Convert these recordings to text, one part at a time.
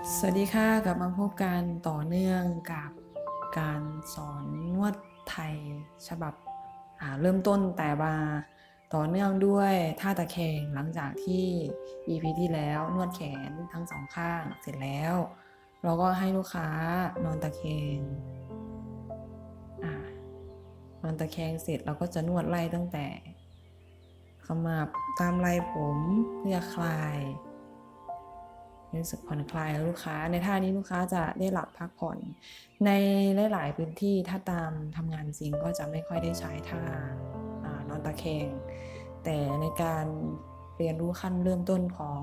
สวัสดีค่ะกลับมาพบกันต่อเนื่องกับการสอนนวดไทยฉบับเริ่มต้นแต่มาต่อเนื่องด้วยท่าตะแคงหลังจากที่ EP ที่แล้วนวดแขนทั้งสองข้างเสร็จแล้วเราก็ให้ลูกค้านอนตะแคงนอนตะแคงเสร็จเราก็จะนวดไล่ตั้งแต่ขมับตามไหล่ผมเพื่อคลายรู้สึกผ่อนคลายลูกค้าในท่านี้ลูกค้าจะได้หลับพักผ่อนในหลายๆพื้นที่ถ้าตามทำงานจริงก็จะไม่ค่อยได้ใช้ท่านอนตะแคงแต่ในการเรียนรู้ขั้นเริ่มต้นของ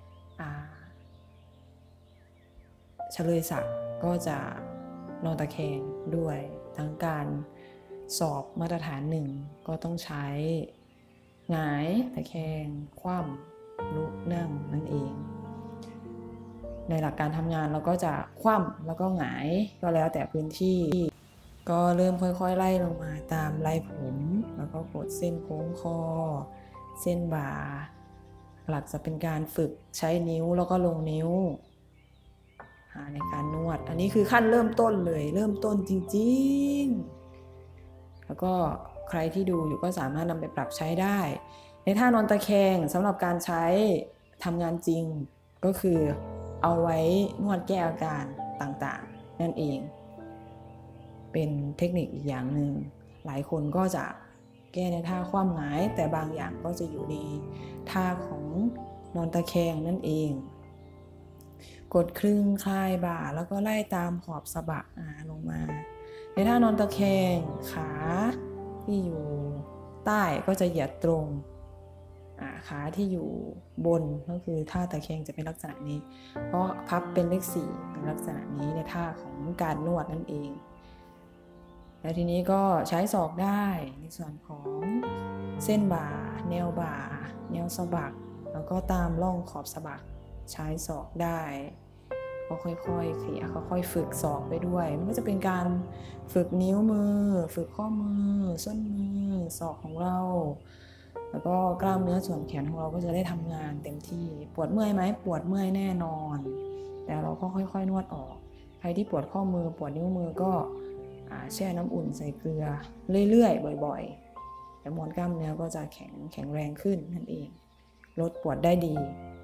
เฉลยศักดิ์ก็จะนอนตะแคงด้วยทั้งการสอบมาตรฐาน1ก็ต้องใช้หงายตะแคงคว่ำลุกนั่งนั่นเองในหลักการทำงานเราก็จะคว่ำแล้วก็หงายก็แล้วแต่พื้นที่ก็เริ่มค่อยๆไล่ลงมาตามไหล่ผมแล้วก็กดเส้นโค้งคอเส้นบ่าหลักจะเป็นการฝึกใช้นิ้วแล้วก็ลงนิ้วในการนวดอันนี้คือขั้นเริ่มต้นเลยเริ่มต้นจริงๆแล้วก็ใครที่ดูอยู่ก็สามารถนำไปปรับใช้ได้ในท่านอนตะแคงสำหรับการใช้ทำงานจริงก็คือเอาไว้นวดแก้อาการต่างๆนั่นเองเป็นเทคนิคอีกอย่างหนึ่งหลายคนก็จะแก้ในท่าคว่ำหงายแต่บางอย่างก็จะอยู่ในท่าของนอนตะแคงนั่นเองกดคลึงคลายบ่าแล้วก็ไล่ตามขอบสะบักลงมาในท่านอนตะแคงขาที่อยู่ใต้ก็จะเหยียดตรงขาที่อยู่บนก็คือท่าตะแคงจะเป็นลักษณะนี้เพราะพับเป็นเลข4เป็นลักษณะนี้ในท่าของการนวดนั่นเองแล้วทีนี้ก็ใช้ศอกได้ในส่วนของเส้นบ่าแนวบ่าแนวสะบักแล้วก็ตามร่องขอบสะบักใช้ศอกได้ก็ค่อยๆเขี่ยค่อยๆฝึกศอกไปด้วยมันก็จะเป็นการฝึกนิ้วมือฝึกข้อมือส้นมือศอกของเราแล้วก็กล้ามเนื้อส่วนแขนของเราก็จะได้ทำงานเต็มที่ปวดเมื่อยไหมปวดเมื่อยแน่นอนแต่เราก็ค่อยๆนวดออกใครที่ปวดข้อมือปวดนิ้วมือก็แช่น้ำอุ่นใส่เกลือเรื่อยๆบ่อยๆแล้วมวลกล้ามเนื้อก็จะแข็งแรงขึ้นนั่นเองลดปวดได้ดี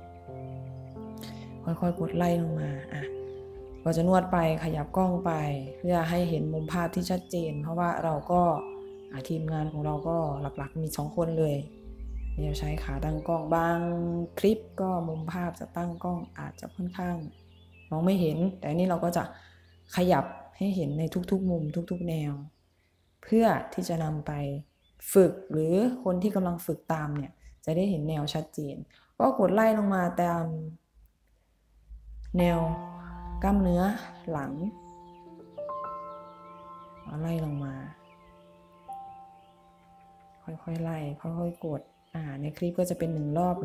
ค่อยๆกดไล่ลงมาก็จะนวดไปขยับกล้องไปเพื่อให้เห็นมุมภาพที่ชัดเจนเพราะว่าเราก็ทีมงานของเราก็หลักๆมี2คนเลยจะใช้ขาตั้งกล้องบางคลิปก็มุมภาพจะตั้งกล้องอาจจะค่อนข้างมองไม่เห็นแต่นี่เราก็จะขยับให้เห็นในทุกๆมุมทุกๆแนวเพื่อที่จะนำไปฝึกหรือคนที่กำลังฝึกตามเนี่ยจะได้เห็นแนวชัดเจนก็กดไล่ลงมาตามแนวกล้ามเนื้อหลังไล่ลงมาค่อยๆไล่ค่อยๆกดในคลิปก็จะเป็น1 รอบ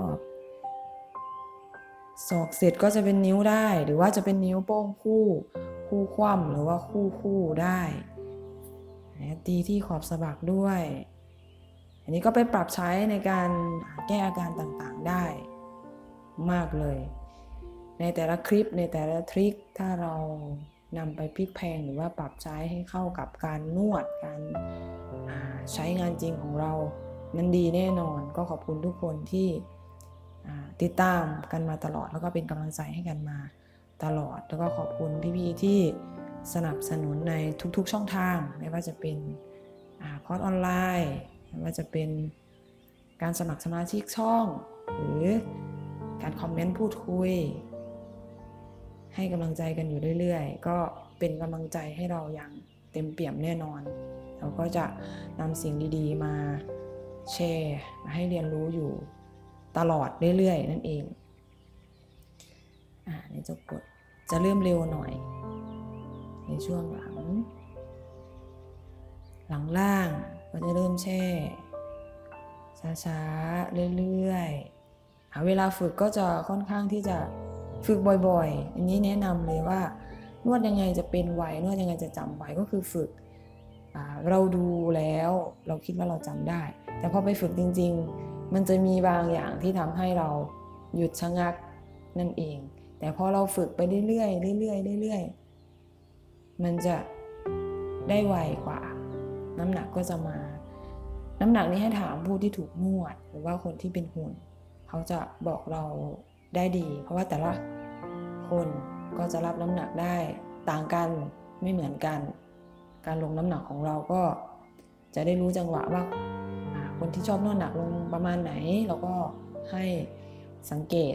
ศอกเสร็จก็จะเป็นนิ้วได้หรือว่าจะเป็นนิ้วโป้งคู่คว่ำหรือว่าคู่ได้ตีที่ขอบสะบักด้วยอันนี้ก็ไปปรับใช้ในการแก้อาการต่างๆได้มากเลยในแต่ละคลิปในแต่ละทริคถ้าเรานำไปพลิกแพลงหรือว่าปรับใช้ให้เข้ากับการนวดการใช้งานจริงของเรานั้นดีแน่นอนก็ขอบคุณทุกคนที่ติดตามกันมาตลอดแล้วก็เป็นกำลังใจให้กันมาตลอดแล้วก็ขอบคุณพี่ๆที่สนับสนุนในทุกๆช่องทางไม่ว่าจะเป็นคอร์สออนไลน์ไม่ว่าจะเป็นการสมัครสมาชิกช่องหรือการคอมเมนต์พูดคุยให้กำลังใจกันอยู่เรื่อยๆก็เป็นกำลังใจให้เราอย่างเต็มเปี่ยมแน่นอนเราก็จะนำสิ่งดีๆมาแชร์มาให้เรียนรู้อยู่ตลอดเรื่อยๆนั่นเองในจบกดจะเริ่มเร็วหน่อยในช่วงหลังล่างก็จะเริ่มแช่ช้าๆเรื่อยๆเวลาฝึกก็จะค่อนข้างที่จะฝึกบ่อยๆอันนี้แนะนำเลยว่านวดยังไงจะเป็นไวนวดยังไงจะจำไวก็คือฝึกเราดูแล้วเราคิดว่าเราจำได้แต่พอไปฝึกจริงๆมันจะมีบางอย่างที่ทำให้เราหยุดชะงักนั่นเองแต่พอเราฝึกไปเรื่อยๆเรื่อยๆมันจะได้ไวกว่าน้ำหนักก็จะมาน้ำหนักนี้ให้ถามผู้ที่ถูกนวดหรือว่าคนที่เป็นหุ่นเขาจะบอกเราได้ดีเพราะว่าแต่ละคนก็จะรับน้ำหนักได้ต่างกันไม่เหมือนกันการลงน้ำหนักของเราก็จะได้รู้จังหวะว่าคนที่ชอบนวดหนักลงประมาณไหนเราก็ให้สังเกต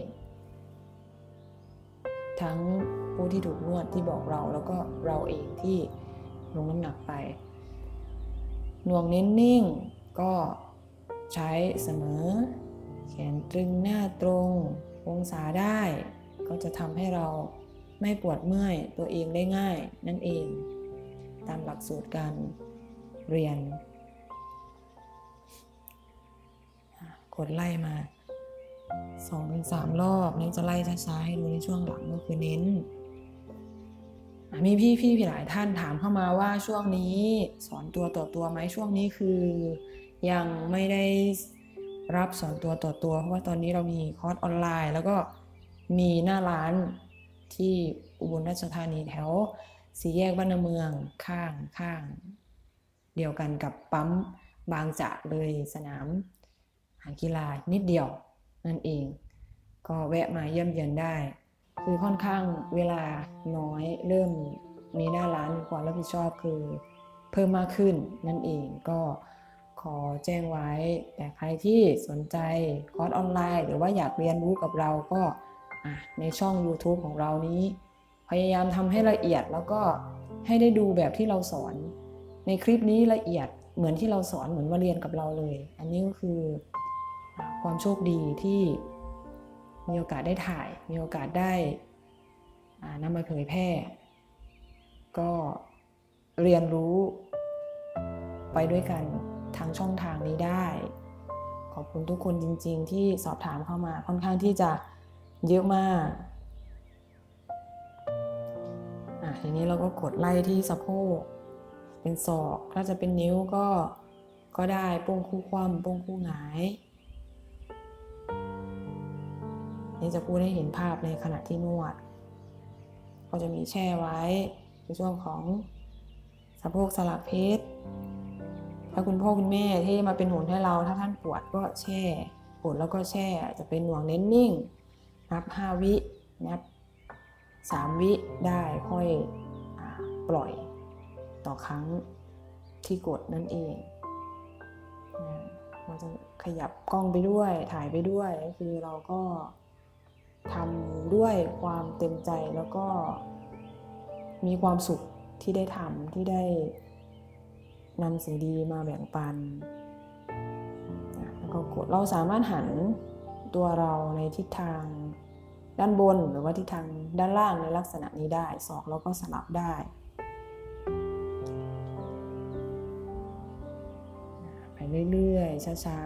ทั้งผู้ที่ถูกนวดที่บอกเราแล้วก็เราเองที่ลงน้ำหนักไปหน่วงเน้นนิ่งก็ใช้เสมอแขนตรึงหน้าตรงองศาได้ก็จะทำให้เราไม่ปวดเมื่อยตัวเองได้ง่ายนั่นเองตามหลักสูตรการเรียนกดไล่มา 2-3 รอบนี่จะไล่ช้าๆให้ดูในช่วงหลังก็คือเน้นมีพี่หลายท่านถามเข้ามาว่าช่วงนี้สอนตัวต่อตัวไหมช่วงนี้คือยังไม่ได้รับสอนตัวต่อตัวเพราะว่าตอนนี้เรามีคอร์สออนไลน์แล้วก็มีหน้าร้านที่อุบลราชธานีแถวสี่แยกบ้านนาเมืองข้างเดียวกันกับปั๊มบางจากเลยสนามกีฬานิดเดียวนั่นเองก็แวะมาเยี่ยมเยียนได้คือค่อนข้างเวลาน้อยเริ่มมีหน้าร้านความรับผิดชอบคือเพิ่มมากขึ้นนั่นเองก็ขอแจ้งไว้แต่ใครที่สนใจคอร์สออนไลน์หรือว่าอยากเรียนรู้กับเราก็ในช่อง YouTube ของเรานี้พยายามทำให้ละเอียดแล้วก็ให้ได้ดูแบบที่เราสอนในคลิปนี้ละเอียดเหมือนที่เราสอนเหมือนมาเรียนกับเราเลยอันนี้ก็คือความโชคดีที่มีโอกาสได้ถ่ายมีโอกาสได้นำมาเผยแพร่ก็เรียนรู้ไปด้วยกันทางช่องทางนี้ได้ขอบคุณทุกคนจริงๆที่สอบถามเข้ามาค่อนข้างที่จะเยอะมากทีนี้เราก็กดไล่ที่สะโพกเป็นศอกถ้าจะเป็นนิ้วก็ได้โป้งคู่คว่ำโป้งคู่หงายนี่จะพูดให้เห็นภาพในขณะที่นวดก็จะมีแช่ไว้ในช่วงของสะโพกสลักเพชรถ้าคุณพ่อคุณแม่ที่มาเป็นหุ่นให้เราถ้าท่านปวดก็แช่ปวดแล้วก็แช่จะเป็นหน่วงเน้นนิ่งนับ5 วินับ3 วิได้ค่อยปล่อยต่อครั้งที่กดนั่นเองเราจะขยับกล้องไปด้วยถ่ายไปด้วยก็คือเราก็ทำด้วยความเต็มใจแล้วก็มีความสุขที่ได้ทำที่ได้นำสิ่งดีมาแบ่งปันแล้วก็กดเราสามารถหันตัวเราในทิศทางด้านบนหรือว่าทิศทางด้านล่างในลักษณะนี้ได้ศอกเราก็สลับได้ไปเรื่อยๆช้า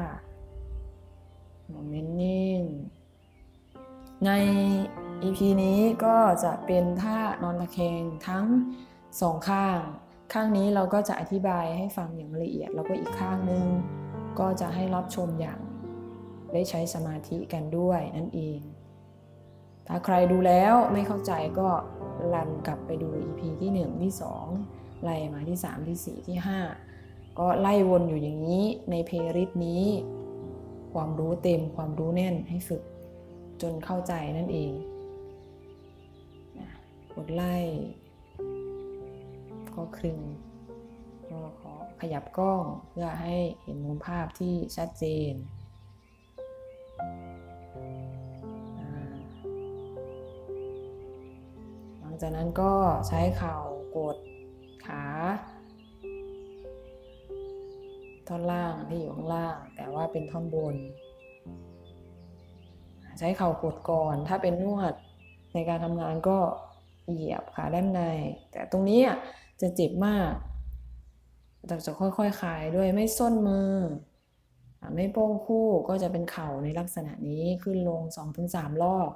ๆเน้นนิ่งใน EP นี้ก็จะเป็นท่านอนตะแคงทั้ง2 ข้างนี้เราก็จะอธิบายให้ฟังอย่างละเอียดแล้วก็อีกข้างนึงก็จะให้รับชมอย่างได้ใช้สมาธิกันด้วยนั่นเองถ้าใครดูแล้วไม่เข้าใจก็รันกลับไปดู EP ที่1ที่2ไล่มาที่3ที่4ที่5ก็ไล่วนอยู่อย่างนี้ในเพลย์ลิสต์นี้ความรู้เต็มความรู้แน่นให้ฝึกจนเข้าใจนั่นเองกดไล่ก็คลึงก็ขอขยับกล้องเพื่อให้เห็นมุมภาพที่ชัดเจนหลังจากนั้นก็ใช้เข่ากดขาท่อนล่างที่อยู่ข้างล่างแต่ว่าเป็นท่อนบนใช้เข่ากดก่อนถ้าเป็นนวดในการทำงานก็เหยียบขาด้านในแต่ตรงนี้จะเจ็บมากแต่จะค่อยๆคลายด้วยไม่ส้นมือไม่โป้งคู่ก็จะเป็นเข่าในลักษณะนี้ขึ้นลง 2-3 รอบ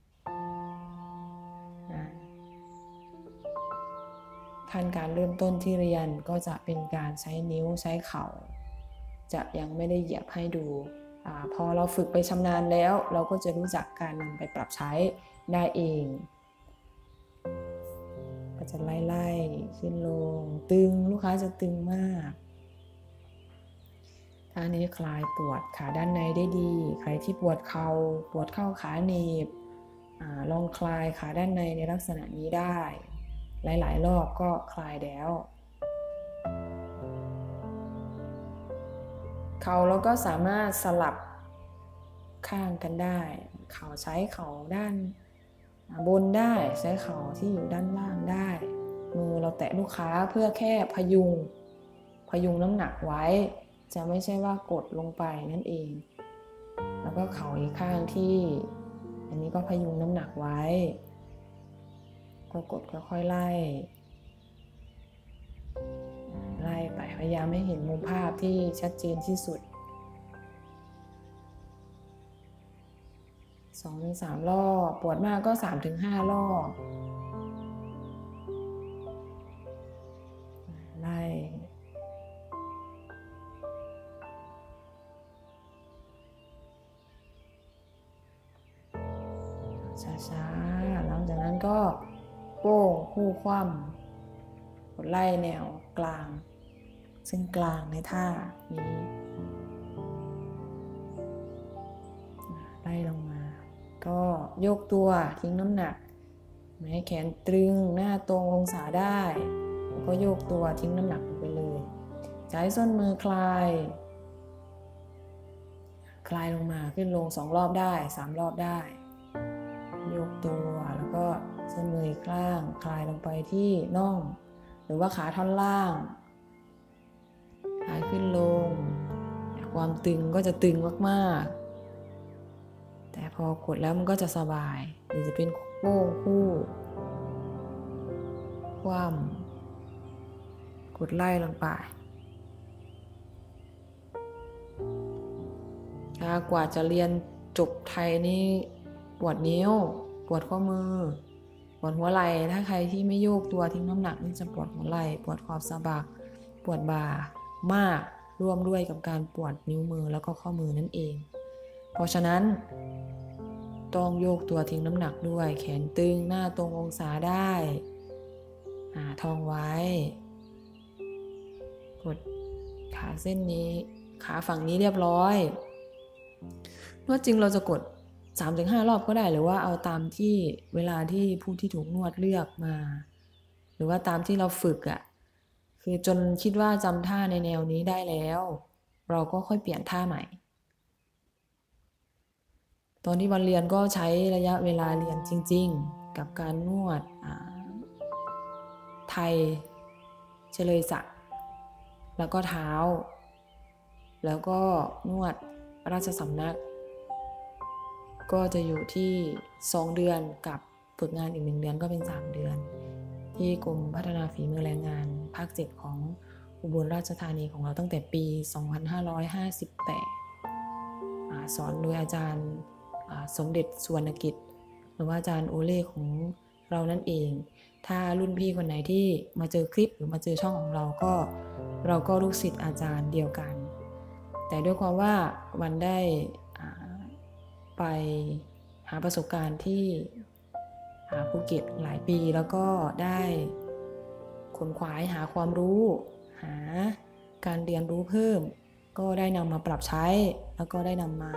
ขั้นการเริ่มต้นที่เรียนก็จะเป็นการใช้นิ้วใช้เข่าจะยังไม่ได้เหยียบให้ดูพอเราฝึกไปชำนาญแล้วเราก็จะรู้จักการนำไปปรับใช้ได้เองก็จะไล่ขึ้นลงตึงลูกค้าจะตึงมากท่านี้คลายปวดขาด้านในได้ดีใครที่ปวดเข่าขาหนีบลองคลายขาด้านในในลักษณะนี้ได้หลายๆรอบก็คลายแล้วเข่าเราก็สามารถสลับข้างกันได้เข่าใช้เข่าด้านบนได้ใช้เข่าที่อยู่ด้านล่างได้มือเราแตะลูกค้าเพื่อแค่พยุงน้ำหนักไว้จะไม่ใช่ว่ากดลงไปนั่นเองแล้วก็เข่าอีกข้างที่อันนี้ก็พยุงน้ำหนักไว้ก็กดค่อยๆไล่ไปพยายามให้เห็นมุมภาพที่ชัดเจนที่สุด 2-3 รอบปวดมากก็ 3-5 รอบไล่ช้าๆหลังจากนั้นก็โป้งคู่คว่ำกดไล่แนวกลางซึ่งกลางในท่านี้ไล่ลงมาก็โยกตัวทิ้งน้ำหนักให้แขนตรึงหน้าตรงองศาได้แล้วก็โยกตัวทิ้งน้ำหนักไปเลยใช้ส้นมือคลายลงมาขึ้นลง2 รอบได้3 รอบได้โยกตัวแล้วก็ส้นมืออีกข้างคลายลงไปที่น่องหรือว่าขาท่อนล่างคลายขึ้นลงความตึงก็จะตึงมากๆแต่พอกดแล้วมันก็จะสบายหรือจะเป็นโป้งคู่คว่ำกดไล่ลงไปกว่าจะเรียนจบไทยนี่ปวดนิ้วปวดข้อมือปวดหัวไหล่ถ้าใครที่ไม่โยกตัวทิ้งน้ำหนักนี่จะปวดหัวไหล่ปวดขอบสะบักปวดบ่ามากร่วมด้วยกับการปวดนิ้วมือแล้วก็ข้อมือนั่นเองเพราะฉะนั้นต้องโยกตัวทิ้งน้ำหนักด้วยแขนตึงหน้าตรงองศาได้ท้องไว้กดขาเส้นนี้ขาฝั่งนี้เรียบร้อยนวดจริงเราจะกด 3-5 รอบก็ได้หรือว่าเอาตามที่เวลาที่ผู้ที่ถูกนวดเลือกมาหรือว่าตามที่เราฝึกคือจนคิดว่าจำท่าในแนวนี้ได้แล้วเราก็ค่อยเปลี่ยนท่าใหม่ตอนที่วันเรียนก็ใช้ระยะเวลาเรียนจริงๆกับการนวดไทยเฉลยศักดิ์แล้วก็เท้าแล้วก็นวดราชสำนักก็จะอยู่ที่2 เดือนกับฝึกงานอีก1 เดือนก็เป็น3 เดือนที่กรมพัฒนาฝีมือแรงงานภาค 7ของอุบลราชธานีของเราตั้งแต่ปี 2558 สอนโดยอาจารย์สมเด็จสุวรรณกิจหรือว่าอาจารย์โอเล่ของเรานั่นเองถ้ารุ่นพี่คนไหนที่มาเจอคลิปหรือมาเจอช่องของเราก็ลูกศิษย์อาจารย์เดียวกันแต่ด้วยความว่าวันได้ไปหาประสบการณ์ที่ภูเก็ตหลายปีแล้วก็ได้ค้นคว้าหาความรู้หาการเรียนรู้เพิ่มก็ได้นำมาปรับใช้แล้วก็ได้นำมา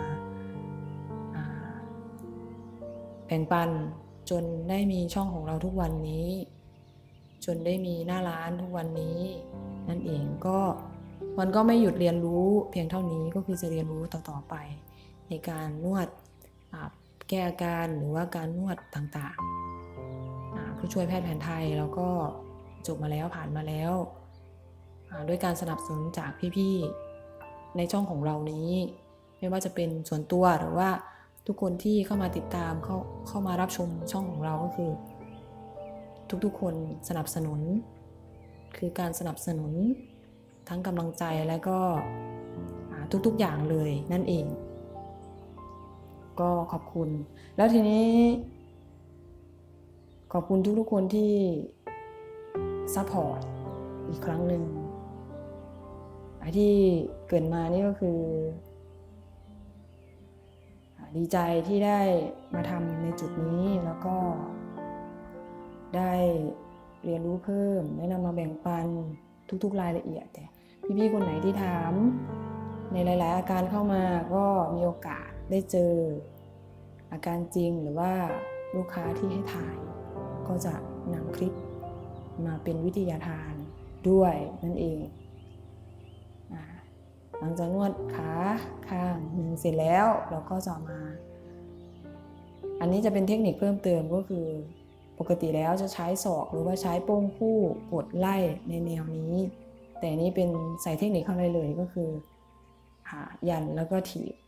แบ่งปันจนได้มีช่องของเราทุกวันนี้จนได้มีหน้าร้านทุกวันนี้นั่นเองก็มันก็ไม่หยุดเรียนรู้เพียงเท่านี้ก็คือจะเรียนรู้ต่อไปในการนวดแก้อาการหรือว่าการนวดต่างๆผู้ช่วยแพทย์แผนไทยแล้วก็จบมาแล้วผ่านมาแล้วด้วยการสนับสนุนจากพี่ๆในช่องของเรานี้ไม่ว่าจะเป็นส่วนตัวหรือว่าทุกคนที่เข้ามาติดตามเข้ามารับชมช่องของเราก็คือทุกๆคนสนับสนุนคือการสนับสนุนทั้งกำลังใจและก็ทุกๆอย่างเลยนั่นเองก็ขอบคุณแล้วทีนี้ขอบคุณทุกๆคนที่ซัพพอร์ตอีกครั้งหนึ่งที่เกิดมานี่ก็คือดีใจที่ได้มาทำในจุดนี้แล้วก็ได้เรียนรู้เพิ่มได้นำมาแบ่งปันทุกๆรายละเอียดแต่พี่ๆคนไหนที่ถามในหลายๆอาการเข้ามาก็มีโอกาสได้เจออาการจริงหรือว่าลูกค้าที่ให้ถ่ายก็จะนำคลิปมาเป็นวิทยาทานด้วยนั่นเองหลังจากนวดขาข้างหนึ่งเสร็จแล้วเราก็จะมาอันนี้จะเป็นเทคนิคเพิ่มเติมก็คือปกติแล้วจะใช้ศอกหรือว่าใช้โป้งคู่กดไล่ในแนวนี้แต่นี้เป็นใส่เทคนิคเข้าไปเลยก็คือยันแล้วก็ถีบ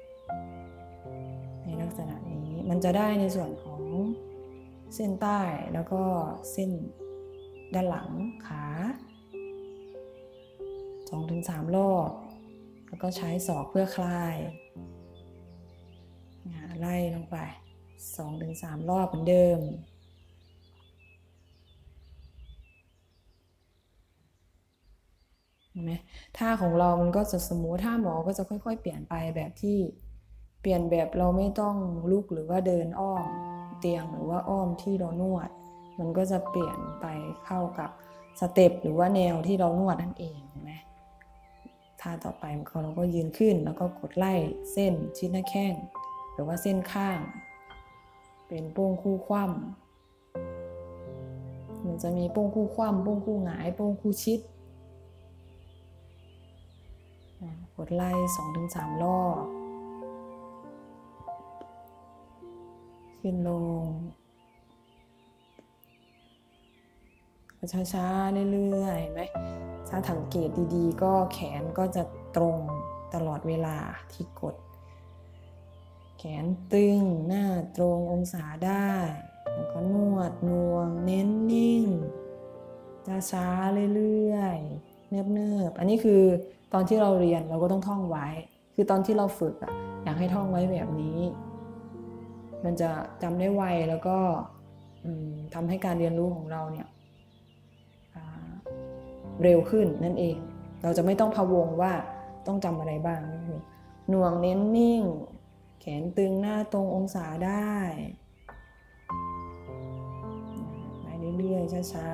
ในลักษณะนี้มันจะได้ในส่วนของเส้นใต้แล้วก็เส้นด้านหลังขา 2-3 รอบแล้วก็ใช้ศอกเพื่อคลายไล่ลงไป 2-3 รอบเหมือนเดิมเห็นไหมท่าของเรามันก็จะสมูทท่าหมอก็จะค่อยๆเปลี่ยนไปแบบที่เปลี่ยนแบบเราไม่ต้องลุกหรือว่าเดินอ้อมเตียงหรือว่าอ้อมที่เรานวดมันก็จะเปลี่ยนไปเข้ากับสเต็ปหรือว่าแนวที่เรานวดนั่นเองเห็นไหมท่าต่อไปเราก็ยืนขึ้นแล้วก็กดไล่เส้นชิดหน้าแข้งหรือว่าเส้นข้างเป็นโป้งคู่คว่ำมันจะมีโป้งคู่คว่ำโป้งคู่หงายโป้งคู่ชิดกดไล่ 2-3 รอบขึ้นลงช้าๆเรื่อยๆไหมถ้าสังเกตดีๆก็แขนก็จะตรงตลอดเวลาที่กดแขนตึงหน้าตรงองศาได้แล้วก็นวดนวงเน้นนิ่งช้าๆเรื่อยๆเนิบๆอันนี้คือตอนที่เราเรียนเราก็ต้องท่องไว้คือตอนที่เราฝึกอยากให้ท่องไว้แบบนี้มันจะจำได้ไวแล้วก็ทำให้การเรียนรู้ของเราเนี่ยเร็วขึ้นนั่นเองเราจะไม่ต้องพะวงว่าต้องจำอะไรบ้างหน่วงเน้นนิ่งแขนตึงหน้าตรงองศาได้ไปเรื่อยๆช้า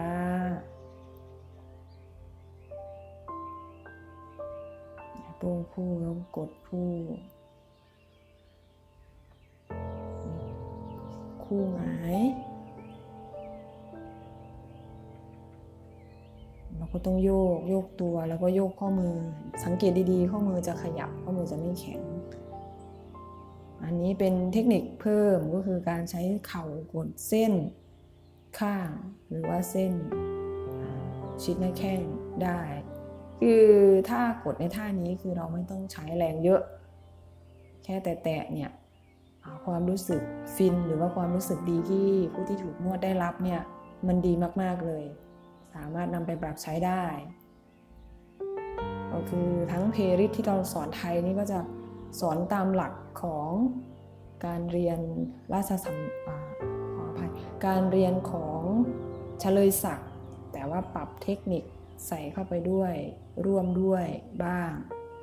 ๆโป้งคู่แล้วกดคู่หงายเราก็ต้องโยกตัวแล้วก็โยกข้อมือสังเกตดีๆข้อมือจะขยับข้อมือจะไม่แข็งอันนี้เป็นเทคนิคเพิ่มก็คือการใช้เข่ากดเส้นข้างหรือว่าเส้นชิดหน้าแข้งได้คือถ้ากดในท่านี้คือเราไม่ต้องใช้แรงเยอะแค่แตะๆเนี่ยความรู้สึกฟินหรือว่าความรู้สึกดีที่ผู้ที่ถูกนวดได้รับเนี่ยมันดีมากๆเลยสามารถนำไปปรับใช้ได้ก็คือทั้งเพริที่เราสอนไทยนี่ก็จะสอนตามหลักของการเรียนการเรียนของเฉลยศักดิ์แต่ว่าปรับเทคนิคใส่เข้าไปด้วยร่วมด้วยบ้าง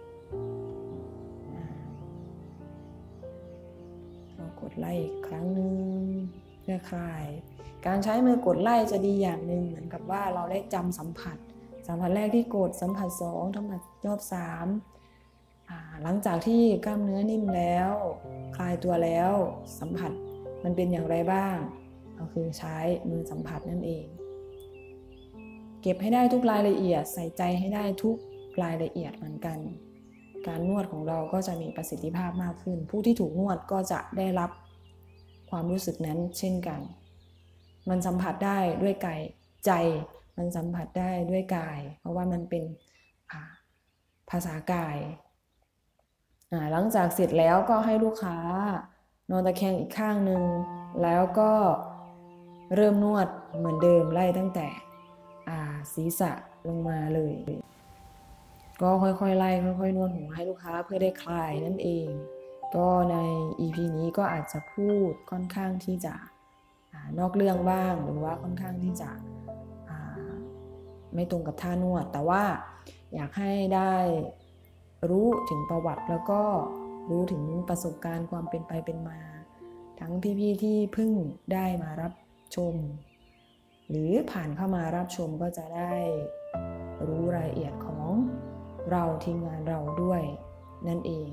กดไล่อีกครั้งนึงเพื่อคลายการใช้มือกดไล่จะดีอย่างหนึ่งเหมือนกับว่าเราได้จำสัมผัสแรกที่กดสัมผัส2สัมผัสรอบ3หลังจากที่กล้ามเนื้อนิ่มแล้วคลายตัวแล้วสัมผัสมันเป็นอย่างไรบ้างก็คือใช้มือสัมผัสนั่นเองเก็บให้ได้ทุกรายละเอียดใส่ใจให้ได้ทุกรายละเอียดเหมือนกันการนวดของเราก็จะมีประสิทธิภาพมากขึ้นผู้ที่ถูกนวดก็จะได้รับความรู้สึกนั้นเช่นกันมันสัมผัสได้ด้วยกายใจมันสัมผัสได้ด้วยกายเพราะว่ามันเป็นภาษากายหลังจากเสร็จแล้วก็ให้ลูกค้านอนตะแคงอีกข้างหนึ่งแล้วก็เริ่มนวดเหมือนเดิมไล่ตั้งแต่ศีรษะลงมาเลยก็ค่อยๆไล่ค่อยๆนวดหัวให้ลูกค้าเพื่อได้คลายนั่นเองก็ใน EP นี้ก็อาจจะพูดค่อนข้างที่จะนอกเรื่องบ้างหรือว่าค่อนข้างที่จะไม่ตรงกับท่านวดแต่ว่าอยากให้ได้รู้ถึงประวัติแล้วก็รู้ถึงประสบการณ์ความเป็นไปเป็นมาทั้งพี่ๆที่เพิ่งได้มารับชมหรือผ่านเข้ามารับชมก็จะได้รู้รายละเอียดของเราทีมงานเราด้วยนั่นเอง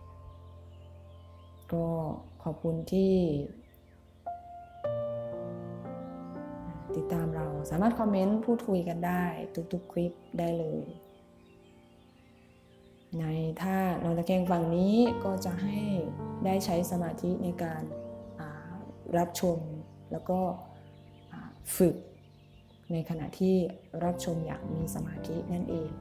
ก็ขอบคุณที่ติดตามเราสามารถคอมเมนต์พูดคุยกันได้ทุกๆคลิปได้เลยในท่านอนตะแคงฝั่งนี้ก็จะให้ได้ใช้สมาธิในการรับชมแล้วก็ฝึกในขณะที่รับชมอย่างมีสมาธินั่นเอง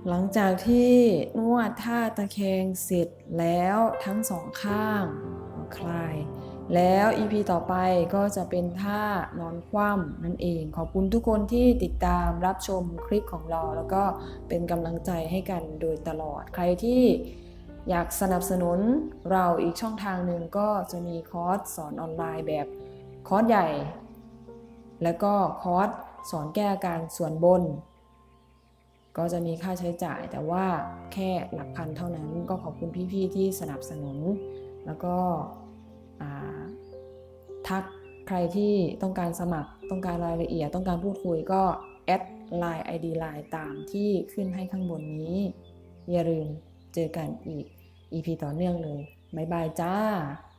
หลังจากที่นวดท่าตะแคงเสร็จแล้วทั้งสองข้างคลายแล้ว EP ต่อไปก็จะเป็นท่านอนคว่ำนั่นเองขอบคุณทุกคนที่ติดตามรับชมคลิปของเราแล้วก็เป็นกำลังใจให้กันโดยตลอดใครที่อยากสนับสนุนเราอีกช่องทางหนึ่งก็จะมีคอร์สสอนออนไลน์แบบคอร์สใหญ่แล้วก็คอร์สสอนแก้อาการส่วนบนก็จะมีค่าใช้จ่ายแต่ว่าแค่หลักพันเท่านั้นก็ขอบคุณพี่ๆที่สนับสนุนแล้วก็ทักใครที่ต้องการสมัครต้องการรายละเอียดต้องการพูดคุยก็แอดไลน์ ID ไลน์ตามที่ขึ้นให้ข้างบนนี้อย่าลืมเจอกันอีก EP ต่อเนื่องเลยบ๊ายบายจ้า